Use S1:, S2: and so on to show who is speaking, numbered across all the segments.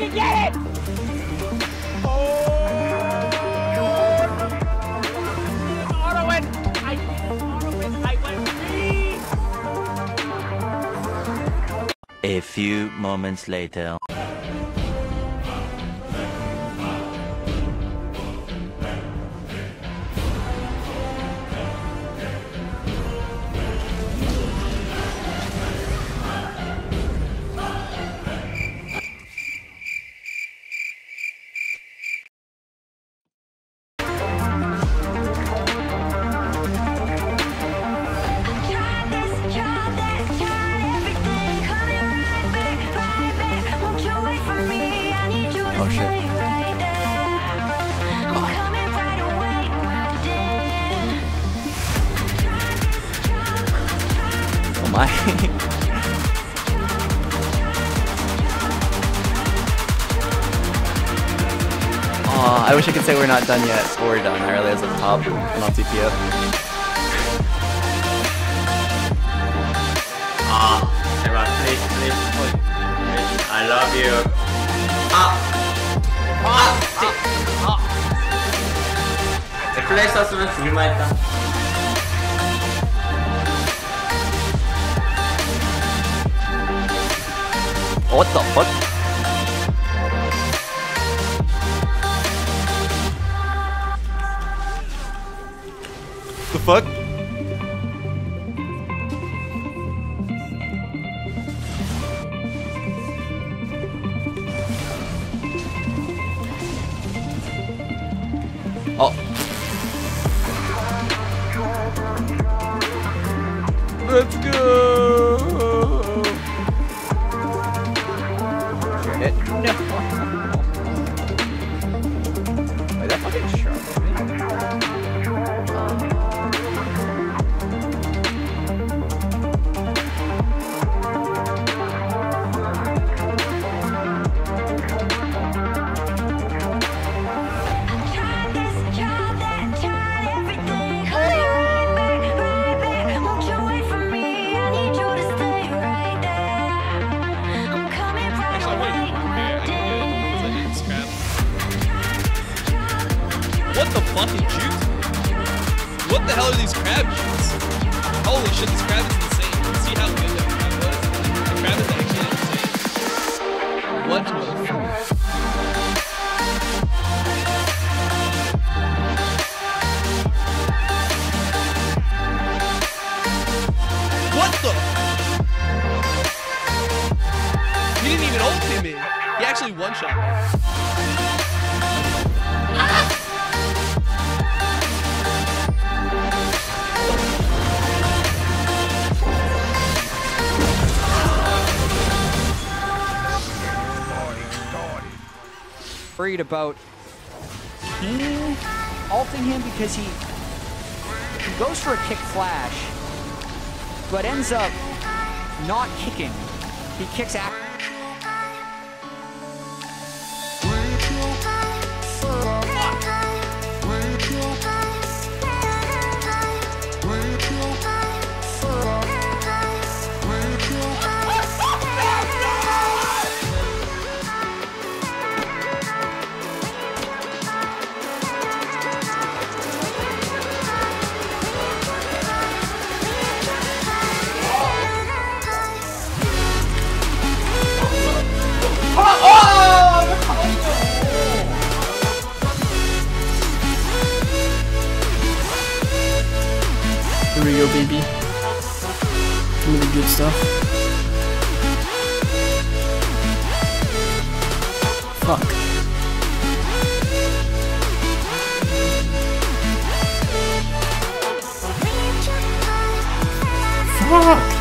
S1: fucking get it! Auto win! I didn't auto win. I went free!
S2: A few moments later.
S3: Oh shit. Oh my. Aw, I wish I could say we're not done yet, but we're done. I realize at the top and on TPF.
S4: Everyone, please. I love you. 플레이 썼으면 죽을만 했다.
S3: What the fuck? The fuck? Oh. Let's go. Shit. No. Wait, that fucking sharp.
S5: What the fucking juice? What the hell are these crab shoots? Holy shit, this crab is insane. See how good that crab was? The crab is actually insane. What the fuck? What the? He didn't even ult me. He actually one-shot me.
S1: Worried about King ulting him because he goes for a kick flash, but ends up not kicking. He kicks out.
S6: Here we go, baby. Give me the good stuff. Fuck. Fuck!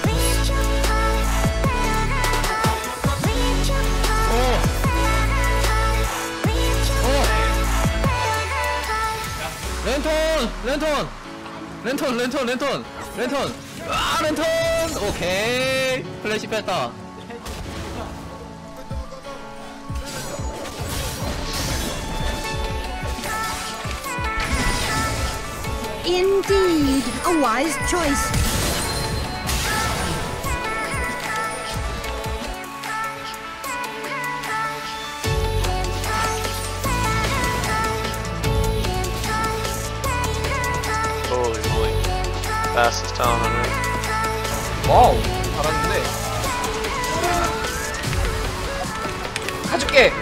S3: 랜턴! 아, 랜턴! 오케이! 플래시 뺐다.
S7: Indeed, a wise choice.
S8: fastest time on it.
S9: 와우 잘하는데. 가줄게.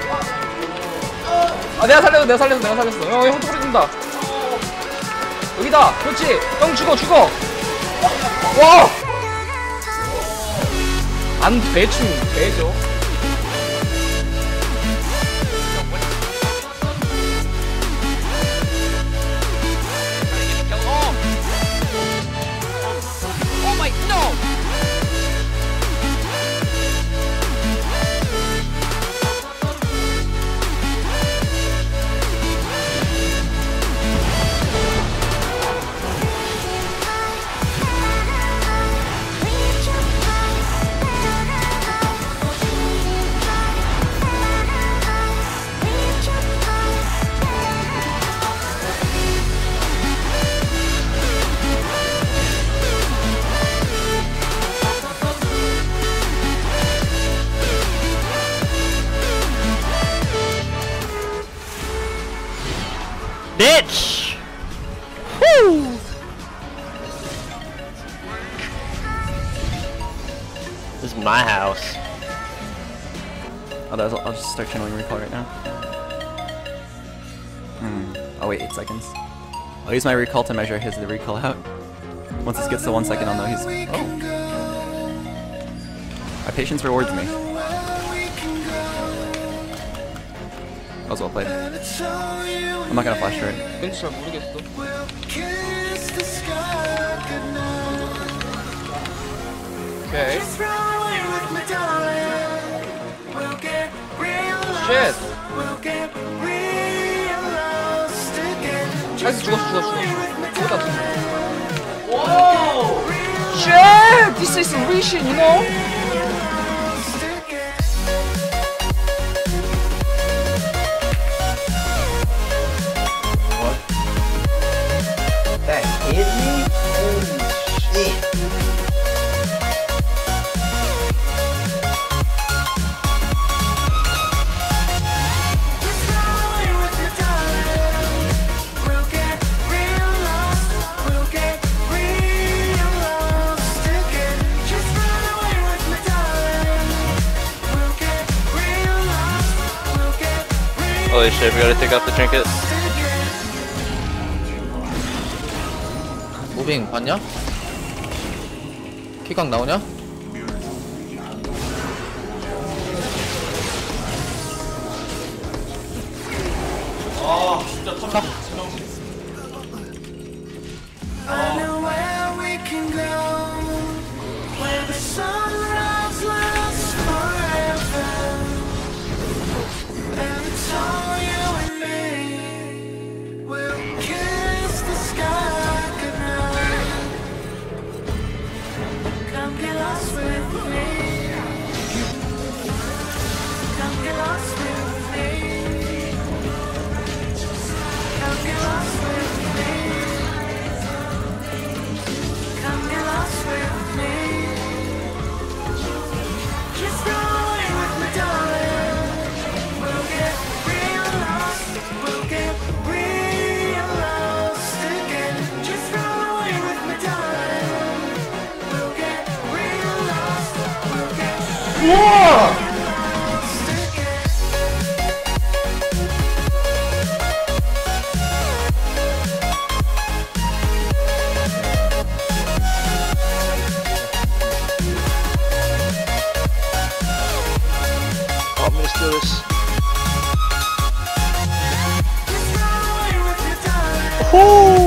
S9: 아 내가 살렸어. 형 소리 든다. 여기다. 그렇지. 형 죽어. 와. 안 대충 되죠.
S1: Oh my, no!
S8: Bitch! Woo! This is my house.
S3: I'll just start channeling recall right now. I'll wait 8 seconds. I'll use my recall to measure the recall out. Once this gets to 1 second, I'll know he's... Oh! My patience rewards me. That was well played. I'm not gonna flash for it.
S9: 왠지 잘 모르겠어. 오케이. 쉣. 나이스 죽었어. 죽었다. 오! 쉣! This is Rishin, you know?
S10: That hit me? Holy shit.
S8: Holy shit, we gotta take off the trinket.
S9: 무빙 봤냐? 키각 나오냐?
S5: 아 진짜 탑.
S9: 우와!
S8: I'm gonna steal this.
S9: 호!